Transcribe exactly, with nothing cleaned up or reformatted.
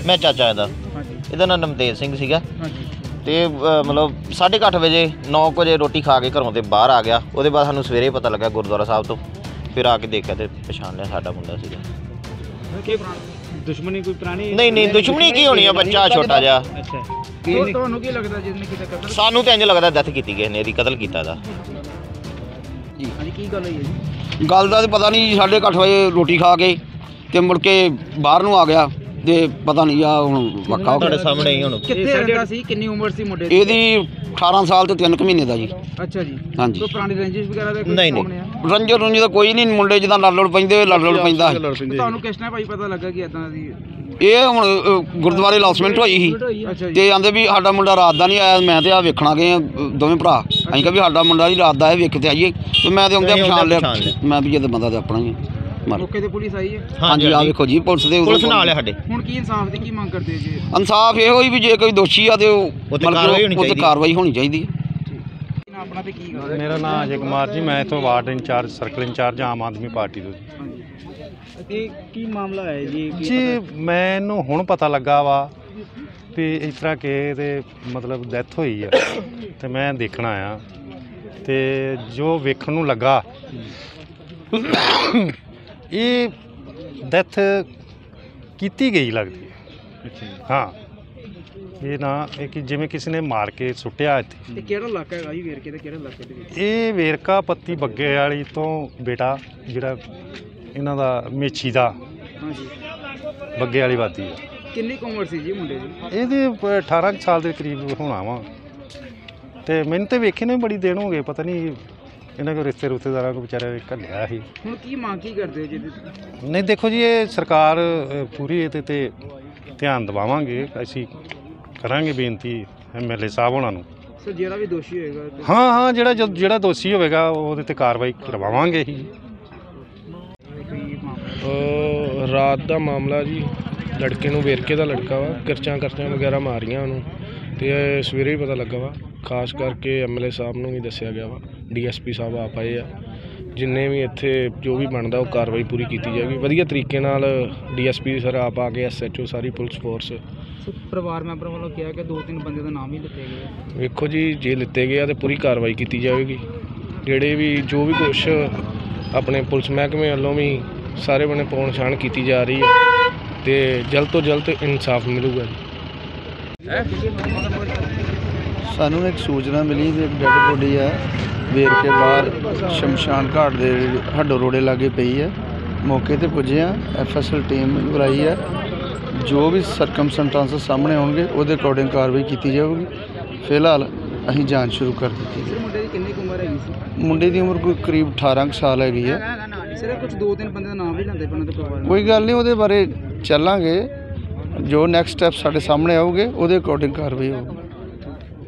मैं चाचा ਇਹਦਾ ਇਹਦਾ ਨਾਮ ਨਮਤੇਜ ਸਿੰਘ ਸੀਗਾ ਤੇ ਮਤਲਬ ਸਾਢੇ ਕੁ ਅੱਠ ਵਜੇ ਨੌ ਵਜੇ ਰੋਟੀ ਖਾ ਕੇ ਘਰੋਂ ਤੇ ਬਾਹਰ ਆ ਗਿਆ। ਉਹਦੇ ਬਾਅਦ ਸਾਨੂੰ ਸਵੇਰੇ ਪਤਾ ਲੱਗਾ ਗੁਰਦੁਆਰਾ ਸਾਹਿਬ ਤੋਂ, ਫਿਰ ਆ ਕੇ ਦੇਖਿਆ ਤੇ ਪਛਾਣ ਲਿਆ ਸਾਡਾ ਮੁੰਡਾ ਸੀਗਾ। ਦੁਸ਼ਮਣੀ ਕੋਈ ਪੁਰਾਣੀ ਨਹੀਂ ਨਹੀਂ ਦੁਸ਼ਮਣੀ ਕੀ ਹੋਣੀ ਆ, ਬੱਚਾ ਛੋਟਾ ਜਿਹਾ। ਅੱਛਾ ਤੁਹਾਨੂੰ ਕੀ ਲੱਗਦਾ ਜਿਸਨੇ ਕੀਤਾ ਕਤਲ? ਸਾਨੂੰ ਤਾਂ ਇੰਜ ਲੱਗਦਾ ਡੈਥ ਕੀਤੀ ਕਿਸੇ ਨੇ, ਇਹਦੀ ਕਤਲ ਕੀਤਾ ਇਹਦਾ ਜੀ। ਹਾਂਜੀ ਕੀ ਗੱਲ ਹੋਈ ਹੈ ਜੀ? ਗੱਲ ਦਾ ਤਾਂ ਪਤਾ ਨਹੀਂ ਜੀ। ਸਾਢੇ ਕੁ ਅੱਠ ਵਜੇ ਰੋਟੀ ਖਾ ਕੇ ਤੇ ਮੁੜ ਕੇ ਬਾਹਰ ਨੂੰ ਆ ਗਿਆ ਤੇ ਪਤਾ ਨਹੀਂ ਆ ਹੁਣ ਪੱਕਾ ਤੁਹਾਡੇ ਸਾਹਮਣੇ ਹੀ ਹੁਣ। ਕਿੱਥੇ ਰਹਿੰਦਾ ਸੀ? ਕਿੰਨੀ ਉਮਰ ਸੀ ਮੁੰਡੇ ਦੀ? ਇਹਦੀ ਅਠਾਰਾਂ ਸਾਲ ਤੇ ਤਿੰਨ ਕੁ ਮਹੀਨੇ ਦਾ ਜੀ। ਅੱਛਾ ਜੀ। ਹਾਂਜੀ। ਕੋਈ ਪੁਰਾਣੀ ਰੰਜਿਸ਼ ਵਗੈਰਾ ਦਾ ਕੋਈ ਨਹੀਂ ਨਹੀਂ ਰੰਜੋ ਰੰਜੋ ਦਾ ਕੋਈ ਨਹੀਂ। ਮੁੰਡੇ ਜਿੱਦਾਂ ਲੜ ਲੜ ਪੈਂਦੇ ਲੜ ਲੜ ਪੈਂਦਾ। ਤੁਹਾਨੂੰ ਕਿਸ ਨੇ ਭਾਈ ਪਤਾ ਲੱਗਾ ਕਿ ਇਦਾਂ ਦੀ ਇਹ ਹੁਣ ਅ, ਗੁਰਦੁਆਰੇ ਅਨਾਉਂਸਮੈਂਟ ਹੋਈ ਸੀ ਅੱਛਾ ਜੀ। ਤੇ ਆਂਦੇ ਵੀ ਸਾਡਾ ਮੁੰਡਾ ਰਾਤ ਦਾ ਨਹੀਂ ਆਇਆ। ਮੈਂ ਤੇ ਆ ਵੇਖਣਾ ਗਏ ਆ ਦੋਵੇਂ ਭਰਾ। ਅਸੀਂ ਕਿਹਾ ਵੀ ਸਾਡਾ ਮੁੰਡਾ ਜੀ ਰਾਤ ਦਾ ਹੈ, ਵੇਖ ਕੇ ਆਈਏ। ਤੇ ਮੈਂ ਤੇ ਆਉਂਦੇ ਪਛਾਣ ਲਿਆ। ਮੈਂ ਵੀ ਇਹਦਾ ਬੰਦਾ ਤੇ ਆਪਣਾ ਹੀ ਆ। ਮੌਕੇ ਤੇ ਪੁਲਿਸ ਆਈ ਹੈ? ਹਾਂਜੀ ਆ ਵੇਖੋ ਜੀ ਪੁਲਿਸ ਦੇ ਪੁਲਿਸ ਨਾਲ ਹੈ ਸਾਡੇ। ਹੁਣ ਕੀ ਇਨਸਾਫ ਦੀ ਕੀ ਮੰਗ ਕਰਦੇ ਜੀ? ਇਨਸਾਫ ਇਹੋ ਹੀ ਵੀ ਜੇ ਕੋਈ ਦੋਸ਼ੀ ਆ ਤੇ ਉਹ ਮਤਲਬ ਕਾਰਵਾਈ ਹੋਣੀ ਚਾਹੀਦੀ ਹੈ। ਆਪਣਾ ਤੇ ਕੀ ਗੱਲ? ਮੇਰਾ ਨਾਮ ਅਜੇ ਕੁਮਾਰ ਜੀ, ਮੈਂ ਇੱਥੋਂ ward incharge circle incharge Aam Aadmi party ਤੋਂ ਤੇ ਕੀ ਮਾਮਲਾ ਹੈ ਜੀ? ਜੀ ਮੈਨੂੰ ਹੁਣ ਪਤਾ ਲੱਗਾ ਵਾ ਵੀ ਇਸ ਤਰ੍ਹਾਂ ਕਿ ਤੇ ਮਤਲਬ ਡੈਥ ਹੋਈ ਆ ਤੇ ਮੈਂ ਦੇਖਣ ਆਇਆ ਤੇ ਜੋ ਵੇਖਣ ਨੂੰ ਲੱਗਾ ਇਹ ਡੈਥ ਕੀਤੀ ਗਈ ਲੱਗਦੀ ਹੈ। ਹਾਂ ਇਹ ਨਾ ਇਹ ਕਿ ਜਿਵੇਂ ਕਿਸੇ ਨੇ ਮਾਰ ਕੇ ਸੁੱਟਿਆ ਇੱਥੇ। ਤੇ ਕਿਹੜਾ ਇਲਾਕਾ ਹੈਗਾ ਜੀ ਵੇਰਕੇ ਦਾ? ਕਿਹੜਾ ਇਲਾਕੇ ਦੇ ਵਿੱਚ? ਇਹ ਵੇਰਕਾ ਪੱਤੀ ਬੱਗੇ ਵਾਲੀ ਤੋਂ ਬੇਟਾ ਜਿਹੜਾ ਇਹਨਾਂ ਦਾ ਮੇਛੀ ਦਾ ਹਾਂਜੀ ਬੱਗੇ ਵਾਲੀ ਵਾਦੀ ਆ। ਕਿੰਨੀ ਕੁ ਉਮਰ ਸੀ ਜੀ ਮੁੰਡੇ ਦੀ? ਇਹਦੇ ਅਠਾਰਾਂ ਕੁ ਸਾਲ ਦੇ ਕਰੀਬ ਹੋਣਾ ਵਾ ਤੇ ਮੈਨੂੰ ਤੇ ਵੇਖੇ ਨੇ ਬੜੀ ਦਿਨ ਹੋ ਗਏ। ਪਤਾ ਨਹੀਂ ਇਹਨਾਂ ਕੋ ਰਿਸ਼ਤੇ ਰੁਸ਼ਤੇਦਾਰਾਂ ਕੋ ਵਿਚਾਰੇ ਘੱਲਿਆ ਸੀ। ਹੁਣ ਕੀ ਮੰਗ ਕੀ ਕਰਦੇ ਹੋ ਜੀ? ਨਹੀਂ ਦੇਖੋ ਜੀ ਇਹ ਸਰਕਾਰ ਅ, ਪੂਰੀ ਇਹਦੇ ਤੇ ਧਿਆਨ ਦਿਵਾਵਾਂਗੇ। ਅਸੀਂ ਕਰਾਂਗੇ ਬੇਨਤੀ ਐਮ ਐਲ ਏ ਸਾਹਿਬ ਉਹਨਾਂ ਨੂੰ। ਸਰ ਜਿਹੜਾ ਵੀ ਦੋਸ਼ੀ ਹੋਏਗਾ ਹਾਂ ਹਾਂ ਜਿਹੜਾ ਜੋ- ਜਿਹੜਾ ਦੋਸ਼ੀ ਹੋਵੇਗਾ ਉਹਦੇ ਤੇ ਕਾਰਵਾਈ ਕਰਵਾਵਾਂਗੇ ਹੀ। ਰਾਤ ਦਾ ਮਾਮਲਾ ਜੀ। ਲੜਕੇ ਨੂੰ ਵੇਰਕੇ ਦਾ ਲੜਕਾ ਵਾ, ਕਿਰਚਾਂ ਕਰਚਾਂ ਵਗੈਰਾ ਮਾਰੀਆਂ ਉਹਨੂੰ ਤੇ ਸਵੇਰੇ ਹੀ ਪਤਾ ਲੱਗਾ ਵਾ। ਖਾਸ ਕਰਕੇ ਐਮ ਐਲ ਏ ਸਾਹਿਬ ਨੂੰ ਵੀ ਦੱਸਿਆ ਗਿਆ ਵਾ, ਡੀ ਐਸ ਪੀ ਸਾਹਿਬ ਆਪ ਆਏ ਆ। ਜਿੰਨੇ ਵੀ ਇੱਥੇ ਜੋ ਵੀ ਬਣਦਾ ਉਹ ਕਾਰਵਾਈ ਪੂਰੀ ਕੀਤੀ ਜਾਏਗੀ ਵਧੀਆ ਤਰੀਕੇ ਨਾਲ। ਡੀ ਐਸ ਪੀ ਸਰ ਆਪ ਆ ਕੇ, ਐਸ ਐਚ ਓ ਸਾਰੀ ਪੁਲਿਸ ਫੋਰਸ। ਪਰਿਵਾਰ ਮੈਂਬਰਾਂ ਵੱਲੋਂ ਕਿਹਾ ਕਿ ਦੋ ਤਿੰਨ ਬੰਦੇ ਦਾ ਨਾਮ ਹੀ ਲਿੱਤੇ ਗਏ। ਵੇਖੋ ਜੀ ਜੇ ਲਿੱਤੇ ਗਏ ਆ ਤਾਂ ਪੂਰੀ ਕਾਰਵਾਈ ਕੀਤੀ ਜਾਵੇਗੀ। ਜਿਹੜੇ ਵੀ ਜੋ ਵੀ ਕੁਛ ਆਪਣੇ ਪੁਲਿਸ ਮਹਿਕਮੇ ਵੱਲੋਂ ਵੀ ਸਾਰੇ ਬਣੇ ਪਹੁੰਚ ਛਾਣ ਕੀਤੀ ਜਾ ਰਹੀ ਹੈ ਤੇ ਜਲਦ ਤੋਂ ਜਲਦ ਇਨਸਾਫ ਮਿਲੂਗਾ ਜੀ। ਸਾਨੂੰ ਇੱਕ ਸੂਚਨਾ ਮਿਲੀ ਕਿ ਇੱਕ ਡੈੱਡ ਬੋਡੀ ਹੈ ਵੇਰਕੇ ਬਾਹਰ ਸ਼ਮਸ਼ਾਨ ਘਾਟ ਦੇ ਹੱਡੋ ਰੋੜੇ ਲਾਗੇ ਪਈ ਹੈ। ਮੌਕੇ ਤੇ ਪੁੱਜੇ ਆ, ਐਫ ਐਸ ਐਲ ਟੀਮ ਬੁਲਾਈ ਹੈ। ਜੋ ਵੀ ਸਰਕਮਸਟੈਂਸਸ ਸਾਹਮਣੇ ਆਉਣਗੇ ਉਹਦੇ ਅਕੋਰਡਿੰਗ ਕਾਰਵਾਈ ਕੀਤੀ ਜਾਊਗੀ। ਫਿਲਹਾਲ ਅਸੀਂ ਜਾਂਚ ਸ਼ੁਰੂ ਕਰ ਦਿੱਤੀ ਹੈ। ਮੁੰਡੇ ਦੀ ਕਿੰਨੀ ਉਮਰ ਹੈਗੀ ਸੀ? ਮੁੰਡੇ ਦੀ ਉਮਰ ਕੋਈ ਕਰੀਬ ਅਠਾਰਾਂ ਕੁ ਸਾਲ ਹੈਗੀ ਹੈ। ਸਿਰਫ ਕੁਝ ਦੋ ਤਿੰਨ ਬੰਦੇ ਦਾ ਨਾਮ ਵੀ ਲੈਂਦੇ ਪਏ ਤੇ ਪਰਿਵਾਰ। ਕੋਈ ਗੱਲ ਨਹੀਂ, ਉਹਦੇ ਬਾਰੇ ਚੱਲਾਂਗੇ। ਜੋ ਨੈਕਸਟ ਸਟੈਪ ਸਾਡੇ ਸਾਹਮਣੇ ਆਉਗੇ ਉਹਦੇ ਅਕੋਰਡਿੰਗ ਕਾਰਵਾਈ ਹੋਊਗੀ।